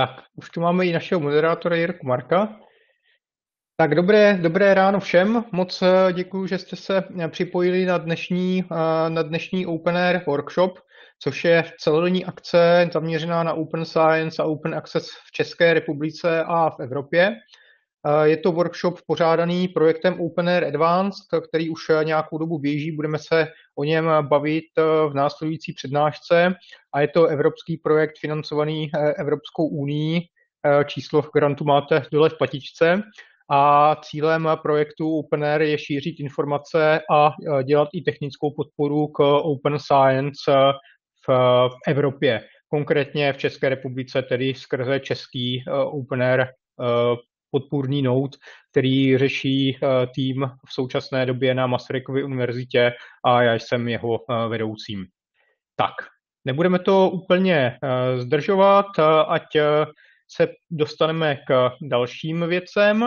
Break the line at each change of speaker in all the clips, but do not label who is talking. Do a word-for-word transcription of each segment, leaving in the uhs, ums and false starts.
Tak, už tu máme i našeho moderátora Jirku Marka. Tak dobré, dobré ráno všem. Moc děkuji, že jste se připojili na dnešní, na dnešní Open Air Workshop, což je celodenní akce zaměřená na Open Science a Open Access v České republice a v Evropě. Je to workshop pořádaný projektem Open Air Advanced, který už nějakou dobu běží. Budeme se o něm bavit v následující přednášce. A je to evropský projekt financovaný Evropskou unií. Číslo grantu máte dole v patičce. A cílem projektu Open Air je šířit informace a dělat i technickou podporu k Open Science v Evropě. Konkrétně v České republice, tedy skrze český Open Air podpůrný node, který řeší tým v současné době na Masarykově univerzitě a já jsem jeho vedoucím. Tak, nebudeme to úplně zdržovat, ať se dostaneme k dalším věcem.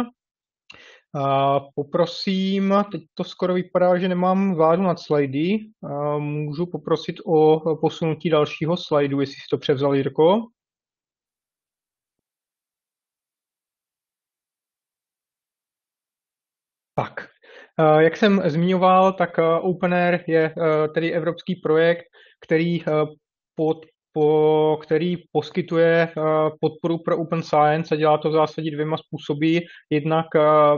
Poprosím, teď to skoro vypadá, že nemám vládu nad slajdy, můžu poprosit o posunutí dalšího slajdu, jestli si to převzal, Jirko. Tak, jak jsem zmiňoval, tak Open Air je tedy evropský projekt, který, pod, po, který poskytuje podporu pro Open Science a dělá to v zásadě dvěma způsoby. Jednak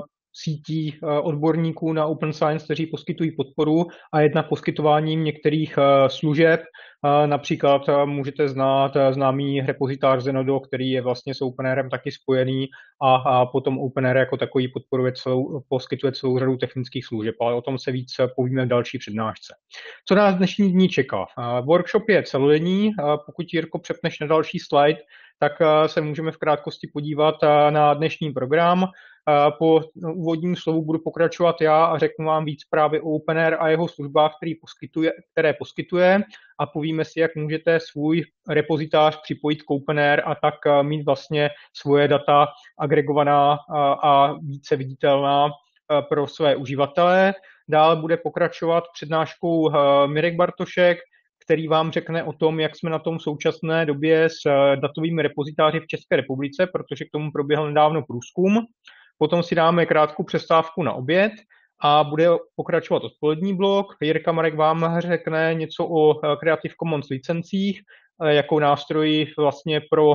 sítí odborníků na Open Science, kteří poskytují podporu, a jednak poskytováním některých služeb. Například můžete znát známý repozitář Zenodo, který je vlastně s OpenAirem taky spojený, a, a potom OpenAir jako takový podporuje celou, poskytuje celou řadu technických služeb, ale o tom se víc povíme v další přednášce. Co nás dnešní dní čeká? Workshop je celodenní. Pokud, Jirko, přepneš na další slide, tak se můžeme v krátkosti podívat na dnešní program. Po úvodním slovu budu pokračovat já a řeknu vám víc právě o Open Air a jeho službách, který poskytuje, které poskytuje, a povíme si, jak můžete svůj repozitář připojit k Open Air a tak mít vlastně svoje data agregovaná a více viditelná pro své uživatele. Dále bude pokračovat přednáškou Mirek Bartošek, který vám řekne o tom, jak jsme na tom v současné době s datovými repozitáři v České republice, protože k tomu proběhl nedávno průzkum. Potom si dáme krátkou přestávku na oběd a bude pokračovat odpolední blok. Jirka Marek vám řekne něco o Creative Commons licencích jako nástroji vlastně pro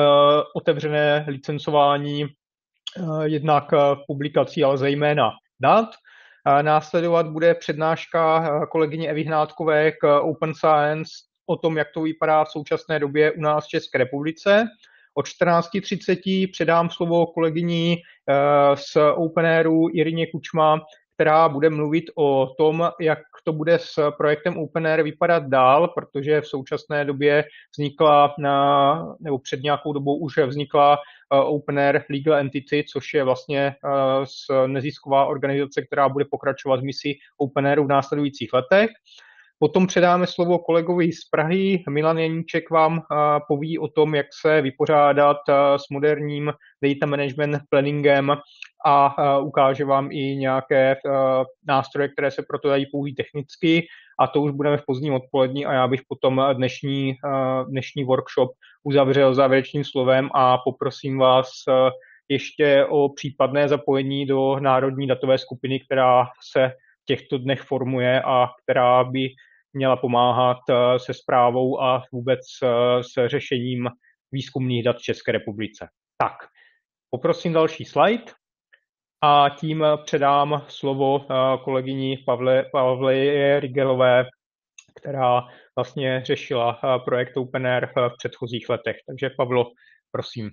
otevřené licencování jednak publikací, ale zejména dat. Následovat bude přednáška kolegyně Evy Hnátkové k Open Science o tom, jak to vypadá v současné době u nás v České republice. O čtrnáct třicet předám slovo kolegyni z Open Airu Irině Kučma, která bude mluvit o tom, jak to bude s projektem Open Air vypadat dál, protože v současné době vznikla, nebo před nějakou dobou už vznikla Open Air Legal Entity, což je vlastně nezisková organizace, která bude pokračovat v misi Open Airu v následujících letech. Potom předáme slovo kolegovi z Prahy. Milan Janíček vám poví o tom, jak se vypořádat s moderním data management planningem a ukáže vám i nějaké nástroje, které se proto dají použít technicky, a to už budeme v pozdním odpolední a já bych potom dnešní, dnešní workshop uzavřel závěrečným slovem a poprosím vás ještě o případné zapojení do národní datové skupiny, která se v těchto dnech formuje a která by měla pomáhat se správou a vůbec s řešením výzkumných dat v České republice. Tak, poprosím další slide a tím předám slovo kolegyni Pavle, Pavle Rigelové, která vlastně řešila projekt Open Air v předchozích letech. Takže Pavlo, prosím.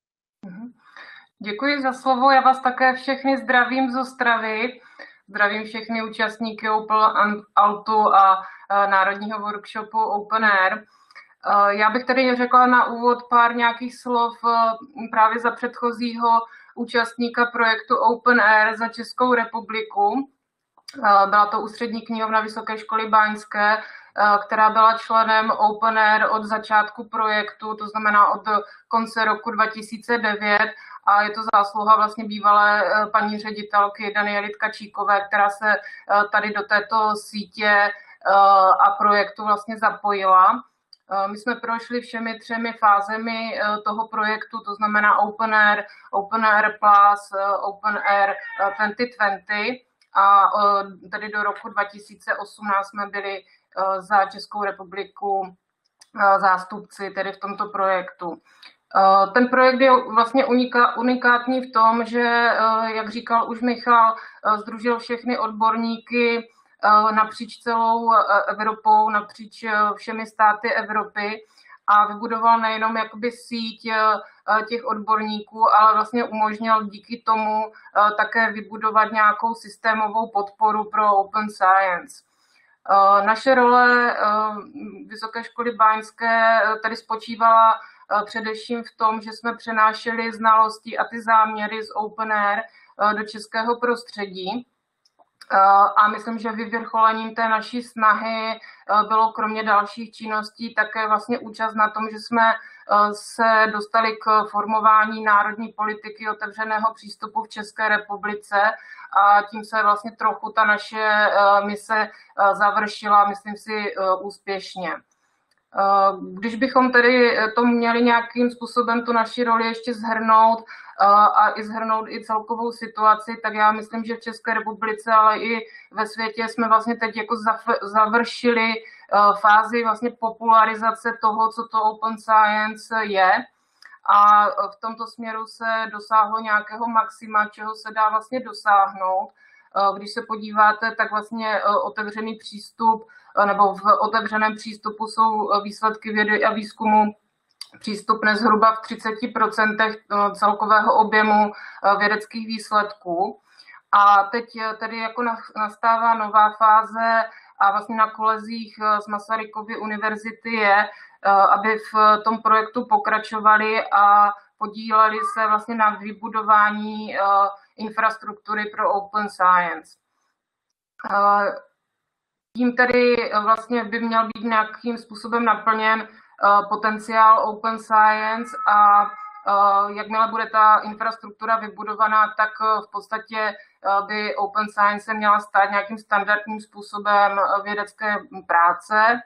Děkuji za slovo, já vás také všechny zdravím z Ostravy. Zdravím všechny účastníky Open Altu a národního workshopu Open Air. Já bych tady řekla na úvod pár nějakých slov právě za předchozího účastníka projektu Open Air za Českou republiku. Byla to Ústřední knihovna Vysoké školy báňské, která byla členem Open Air od začátku projektu, to znamená od konce roku dva tisíce devět, a je to zásluha vlastně bývalé paní ředitelky Daniely Tkačíkové, která se tady do této sítě a projektu vlastně zapojila. My jsme prošli všemi třemi fázemi toho projektu, to znamená Open Air, Open Air Plus, Open Air dvacet dvacet a tady do roku dva tisíce osmnáct jsme byli za Českou republiku zástupci tedy v tomto projektu. Ten projekt je vlastně unikátní v tom, že, jak říkal už Michal, sdružil všechny odborníky napříč celou Evropou, napříč všemi státy Evropy a vybudoval nejenom jakoby síť těch odborníků, ale vlastně umožnil díky tomu také vybudovat nějakou systémovou podporu pro Open Science. Naše role Vysoké školy báňské tady spočívala především v tom, že jsme přenášeli znalosti a ty záměry z Open Air do českého prostředí. A myslím, že vyvrcholením té naší snahy bylo kromě dalších činností také vlastně účast na tom, že jsme se dostali k formování národní politiky otevřeného přístupu v České republice a tím se vlastně trochu ta naše mise završila, myslím si, úspěšně. Když bychom tedy to měli nějakým způsobem tu naši roli ještě shrnout a i shrnout i celkovou situaci, tak já myslím, že v České republice, ale i ve světě jsme vlastně teď jako završili fázi vlastně popularizace toho, co to Open Science je. A v tomto směru se dosáhlo nějakého maxima, čeho se dá vlastně dosáhnout. Když se podíváte, tak vlastně otevřený přístup nebo v otevřeném přístupu jsou výsledky vědy a výzkumu přístupné zhruba v třicet procent celkového objemu vědeckých výsledků. A teď tedy jako nastává nová fáze a vlastně na kolezích z Masarykovy univerzity je, aby v tom projektu pokračovali a podíleli se vlastně na vybudování infrastruktury pro Open Science. Tím tedy vlastně by měl být nějakým způsobem naplněn potenciál Open Science a jakmile bude ta infrastruktura vybudovaná, tak v podstatě by Open Science se měla stát nějakým standardním způsobem vědecké práce.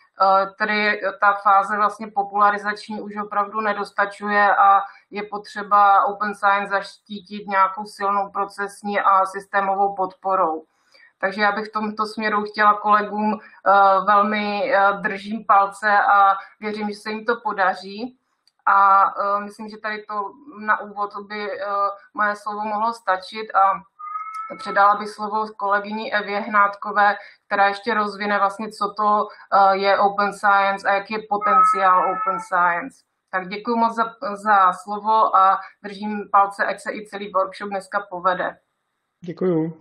Tedy ta fáze vlastně popularizační už opravdu nedostačuje a je potřeba Open Science zaštítit nějakou silnou procesní a systémovou podporou. Takže já bych v tomto směru chtěla kolegům velmi držím palce a věřím, že se jim to podaří. A myslím, že tady to na úvod by moje slovo mohlo stačit a předala bych slovo kolegyni Evě Hnátkové, která ještě rozvine vlastně, co to je Open Science a jaký je potenciál Open Science. Tak děkuji moc za, za slovo a držím palce, ať se i celý workshop dneska povede.
Děkuju.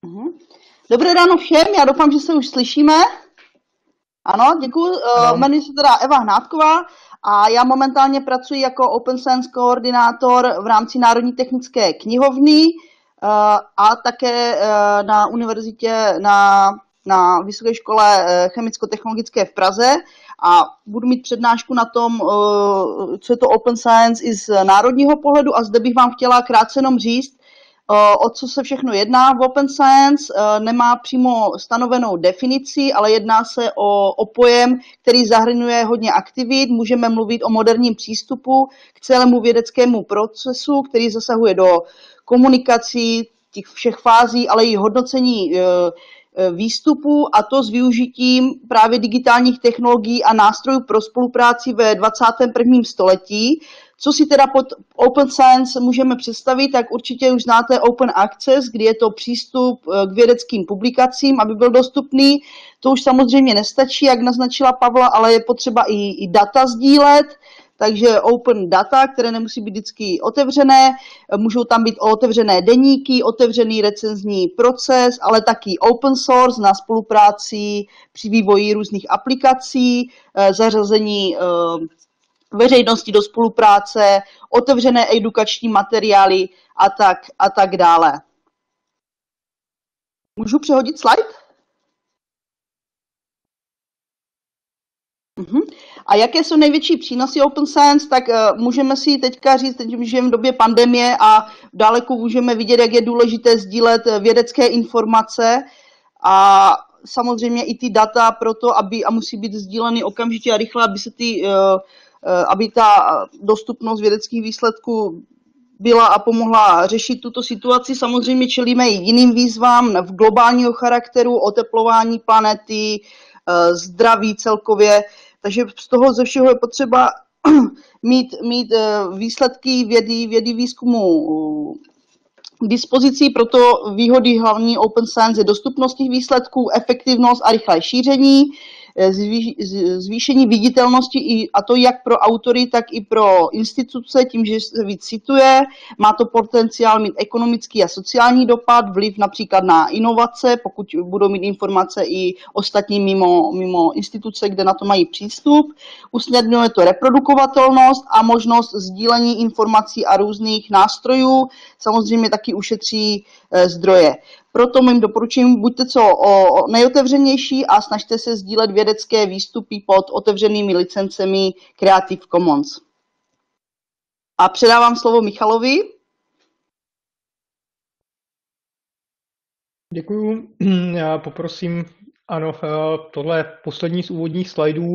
Dobré ráno všem, já doufám, že se už slyšíme. Ano, děkuji. Jmenuji se teda Eva Hnátková a já momentálně pracuji jako Open Science koordinátor v rámci Národní technické knihovny a také na univerzitě na, na Vysoké škole chemicko-technologické v Praze a budu mít přednášku na tom, co je to Open Science i z národního pohledu a zde bych vám chtěla krátce jenom říct, o co se všechno jedná v Open Science. Nemá přímo stanovenou definici, ale jedná se o, o pojem, který zahrnuje hodně aktivit. Můžeme mluvit o moderním přístupu k celému vědeckému procesu, který zasahuje do komunikací, těch všech fází, ale i hodnocení výstupů, a to s využitím právě digitálních technologií a nástrojů pro spolupráci ve dvacátém prvním století. Co si teda pod Open Science můžeme představit, tak určitě už znáte Open Access, kdy je to přístup k vědeckým publikacím, aby byl dostupný. To už samozřejmě nestačí, jak naznačila Pavla, ale je potřeba i, i data sdílet, takže open data, které nemusí být vždycky otevřené, můžou tam být otevřené deníky, otevřený recenzní proces, ale taky open source na spolupráci při vývoji různých aplikací, zařazení veřejnosti do spolupráce, otevřené edukační materiály a tak, a tak dále. Můžu přehodit slide? Uhum. A jaké jsou největší přínosy Open Science, tak uh, můžeme si teďka říct, teď žijeme v době pandemie a dáleko můžeme vidět, jak je důležité sdílet vědecké informace a samozřejmě i ty data pro to, aby, a musí být sdíleny okamžitě a rychle, aby se ty, aby ta dostupnost vědeckých výsledků byla a pomohla řešit tuto situaci. Samozřejmě čelíme i jiným výzvám v globálního charakteru, oteplování planety, zdraví celkově. Takže z toho ze všeho je potřeba mít, mít výsledky vědy, vědy výzkumu k dispozici, proto výhody hlavní Open Science je dostupnost těch výsledků, efektivnost a rychlé šíření, zvýšení viditelnosti, a to jak pro autory, tak i pro instituce, tím, že se víc cituje. Má to potenciál mít ekonomický a sociální dopad, vliv například na inovace, pokud budou mít informace i ostatní mimo, mimo instituce, kde na to mají přístup. Usnadňuje to reprodukovatelnost a možnost sdílení informací a různých nástrojů. Samozřejmě taky ušetří zdroje. Proto mým doporučením buďte co o nejotevřenější a snažte se sdílet vědecké výstupy pod otevřenými licencemi Creative Commons. A předávám slovo Michalovi.
Děkuju. Já poprosím, ano, tohle poslední z úvodních slajdů.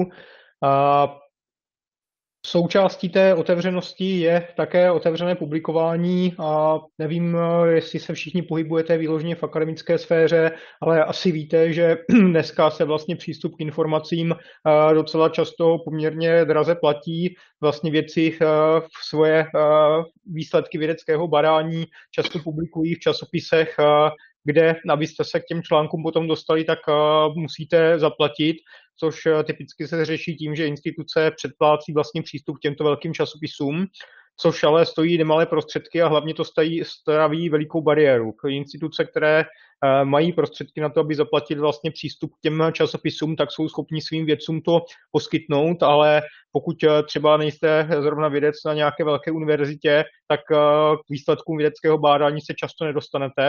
Součástí té otevřenosti je také otevřené publikování a nevím, jestli se všichni pohybujete výložně v akademické sféře, ale asi víte, že dneska se vlastně přístup k informacím docela často poměrně draze platí. Vlastně vědci v svoje výsledky vědeckého badání často publikují v časopisech, kde, abyste se k těm článkům potom dostali, tak musíte zaplatit, což typicky se řeší tím, že instituce předplácí vlastně přístup k těmto velkým časopisům, což ale stojí nemalé prostředky a hlavně to staví, staví velikou bariéru. Instituce, které mají prostředky na to, aby zaplatili vlastně přístup k těm časopisům, tak jsou schopni svým vědcům to poskytnout, ale pokud třeba nejste zrovna vědec na nějaké velké univerzitě, tak k výsledkům vědeckého bádání se často nedostanete.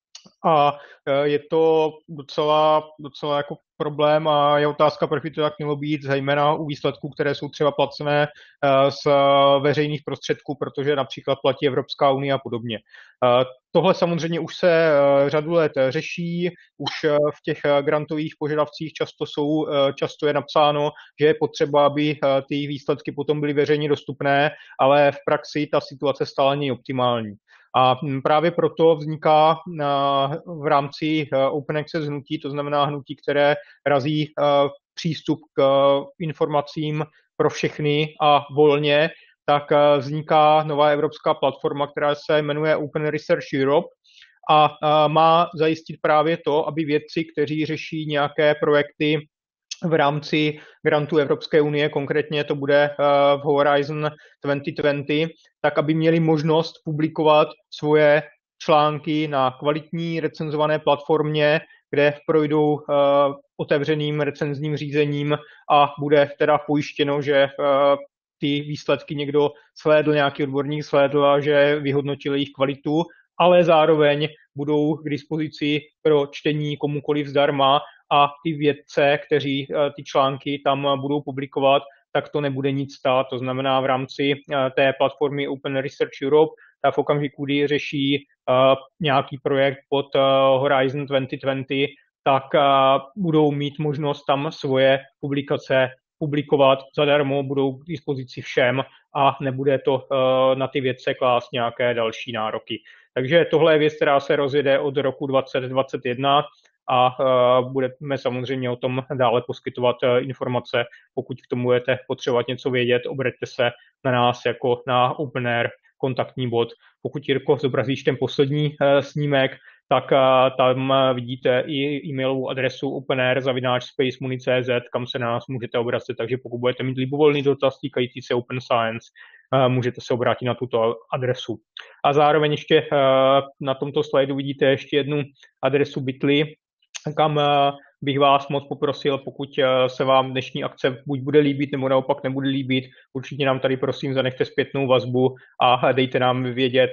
A je to docela, docela jako problém a je otázka, proč by to tak mělo být, zejména u výsledků, které jsou třeba placené z veřejných prostředků, protože například platí Evropská unie a podobně. Tohle samozřejmě už se řadu let řeší, už v těch grantových požadavcích často, jsou, často je napsáno, že je potřeba, aby ty výsledky potom byly veřejně dostupné, ale v praxi ta situace stále není optimální. A právě proto vzniká v rámci Open Access hnutí, to znamená hnutí, které razí přístup k informacím pro všechny a volně, tak vzniká nová evropská platforma, která se jmenuje Open Research Europe a má zajistit právě to, aby vědci, kteří řeší nějaké projekty v rámci grantu Evropské unie, konkrétně to bude v Horizon dvacet dvacet, tak aby měli možnost publikovat svoje články na kvalitní recenzované platformě, kde projdou otevřeným recenzním řízením a bude teda pojištěno, že ty výsledky někdo slédl, nějaký odborník slédl a že vyhodnotil jejich kvalitu, ale zároveň budou k dispozici pro čtení komukoliv zdarma a ty vědce, kteří ty články tam budou publikovat, tak to nebude nic stát. To znamená v rámci té platformy Open Research Europe, ta v okamžiku, kdy řeší nějaký projekt pod Horizon dvacet dvacet, tak budou mít možnost tam svoje publikace publikovat zadarmo, budou k dispozici všem a nebude to na ty vědce klást nějaké další nároky. Takže tohle je věc, která se rozjede od roku dvacet dvacet jedna a budeme samozřejmě o tom dále poskytovat informace. Pokud k tomu budete potřebovat něco vědět, obraťte se na nás jako na Open Air kontaktní bod. Pokud, Jirko, zobrazíš ten poslední snímek, tak tam vidíte i e-mailovou adresu openair zavináč spacemuni tečka cz, kam se na nás můžete obracet, takže pokud budete mít libovolný dotaz týkající se Open Science, můžete se obrátit na tuto adresu. A zároveň ještě na tomto slajdu vidíte ještě jednu adresu Bitly, kam bych vás moc poprosil, pokud se vám dnešní akce buď bude líbit, nebo naopak nebude líbit, určitě nám tady prosím zanechte zpětnou vazbu a dejte nám vědět,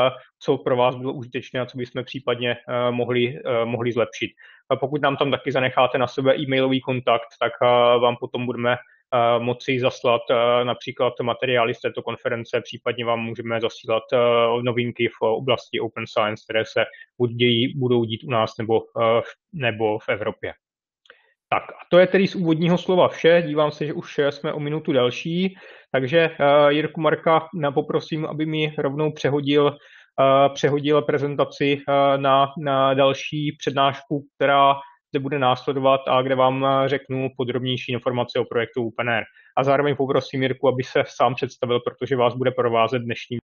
co pro vás bylo užitečné a co bychom případně mohli, mohli zlepšit. A pokud nám tam taky zanecháte na sebe e-mailový kontakt, tak vám potom budeme moci zaslat například materiály z této konference, případně vám můžeme zasílat novinky v oblasti Open Science, které se dějí, budou dít u nás nebo, nebo v Evropě. Tak a to je tedy z úvodního slova vše. Dívám se, že už jsme o minutu delší, takže uh, Jirku Marka poprosím, aby mi rovnou přehodil, uh, přehodil prezentaci uh, na, na další přednášku, která zde bude následovat a kde vám řeknu podrobnější informace o projektu OpenAir. A zároveň poprosím Jirku, aby se sám představil, protože vás bude provázet dnešním